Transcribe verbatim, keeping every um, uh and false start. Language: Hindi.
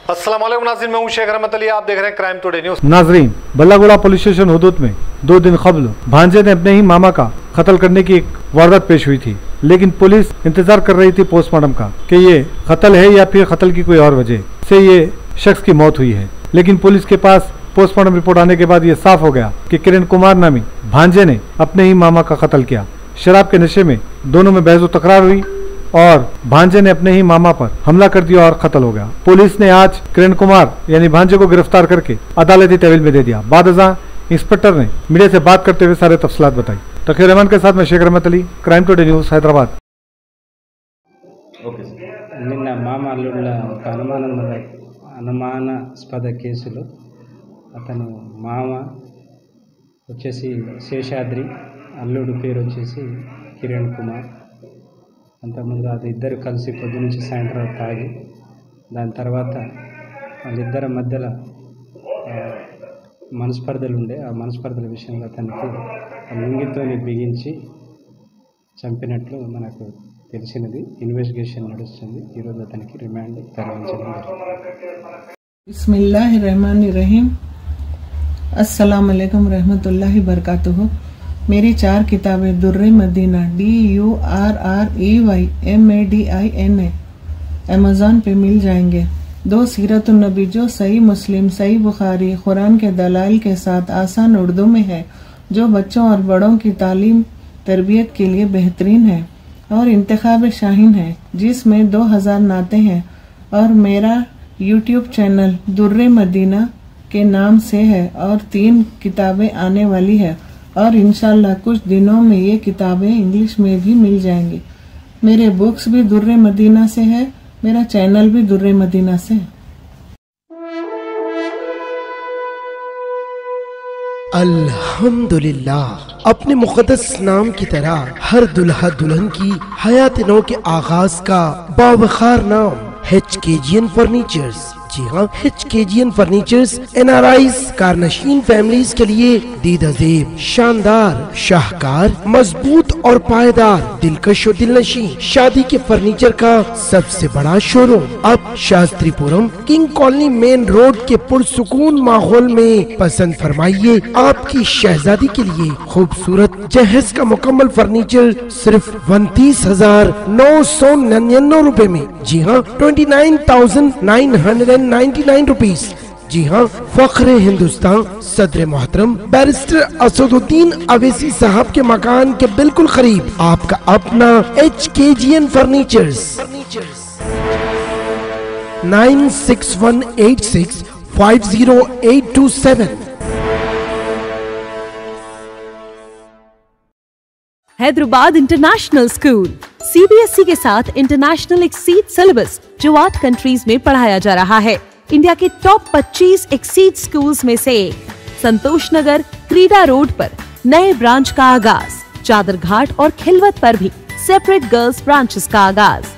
अस्सलाम वालेकुम नाज़रीन, मैं हूं शेख रहमत अली, आप देख रहे हैं क्राइम टुडे न्यूज़। नाज़रीन, बल्लागुड़ा पुलिस स्टेशन हुदूद में दो दिन कबल भांजे ने अपने ही मामा का कत्ल करने की एक वारदात पेश हुई थी, लेकिन पुलिस इंतजार कर रही थी पोस्टमार्टम का कि ये कत्ल है या फिर कत्ल की कोई और वजह से ये शख्स की मौत हुई है। लेकिन पुलिस के पास पोस्टमार्टम रिपोर्ट आने के बाद ये साफ हो गया कि किरण कुमार नामी भांजे ने अपने ही मामा का कत्ल किया। शराब के नशे में दोनों में बहस तकरार हुई और भांजे ने अपने ही मामा पर हमला कर दिया और कत्ल हो गया। पुलिस ने आज किरण कुमार यानी भांजे को गिरफ्तार करके अदालती तहवील में दे दिया। बाद अज़ां इंस्पेक्टर ने मीडिया से बात करते हुए सारे तफसीलात बताई। तकीर रहमान के साथ मैं Sheikh Rahmat Ali, crime today news, Hyderabad. నిన్న మామ అల్లుళ్ళ ఒక అనుమానం అనుమానాస్పద కేసులో అతను మామ వచ్చేసి శేషాద్రి, అల్లుడు పేరు వచ్చేసి కిరణ్ కుమార్. అంతకుముందు అది ఇద్దరు కలిసి పొద్దు నుంచి సాయంత్రం తాగి దాని తర్వాత వాళ్ళిద్దరి మధ్యలో మనస్పర్ధలు ఉండే ఆ మనస్పర్ధల విషయంలో అతనికి లుంగితోని బిగించి చంపినట్లు మనకు తెలిసినది. ఇన్వెస్టిగేషన్ నడుస్తుంది. ఈరోజు అతనికి రిమాండ్ తరలించడం జరిగింది. बिस्मिल्लाहिर्रहमानिर्रहीम। अस्सलाम अलैकुम रहमतुल्लाहि बरकातुहू। मेरी चार किताबें Durre Madina D U R R E Y M A D I N A Amazon पे मिल जाएंगे। दो सीरतुन नबी जो सही मुस्लिम, सही बुखारी, कुरान के दलाइल के साथ आसान उर्दू में है, जो बच्चों और बड़ों की तालीम तरबियत के लिए बेहतरीन है और इंतखाब शाहीन है, जिसमें दो हजार नाते हैं और मेरा यूट्यूब चैनल दुर्रे मदीना के नाम से है और तीन किताबें आने वाली है और इंशाल्लाह कुछ दिनों में ये किताबें इंग्लिश में भी मिल जाएंगी। मेरे बुक्स भी दुर्रे मदीना से है, मेरा चैनल भी दुर्रे मदीना से है। अल्हम्दुलिल्लाह, अपने मुक़द्दस नाम की तरह हर दुल्हा दुल्हन की हयात नौ के आगाज का बावखार नाम एचकेजीएन फर्नीचर्स। जी हाँ, HKGN furnitures N R I कारनशीन फैमिलीज के लिए दीदाजेब, शानदार, शाहकार, मजबूत और पायदार, दिलकश और दिलनशीं शादी के फर्नीचर का सबसे बड़ा शोरूम अब Shastripuram king colony main road के पुरसुकून माहौल में। पसंद फरमाइए आपकी शहजादी के लिए खूबसूरत जहेज का मुकम्मल फर्नीचर सिर्फ उनतीस हजार नौ सौ निन्यानवे रूपए में। जी हाँ, twenty nine thousand nine hundred and ninety nine rupees. जी हाँ, फख्रे हिंदुस्तान सदर मोहतरम बैरिस्टर असदुद्दीन अवैसी साहब के मकान के बिल्कुल करीब आपका अपना HKGN furnitures. Nine six one eight six five zero eight two seven. Hyderabad international school CBSE के साथ इंटरनेशनल एक्सीड सिलेबस जो आठ कंट्रीज में पढ़ाया जा रहा है। इंडिया के टॉप पच्चीस एक्सीड स्कूल्स में से एक। संतोष नगर क्रीडा रोड पर नए ब्रांच का आगाज। चादर घाट और खिलवत पर भी सेपरेट गर्ल्स ब्रांचेस का आगाज।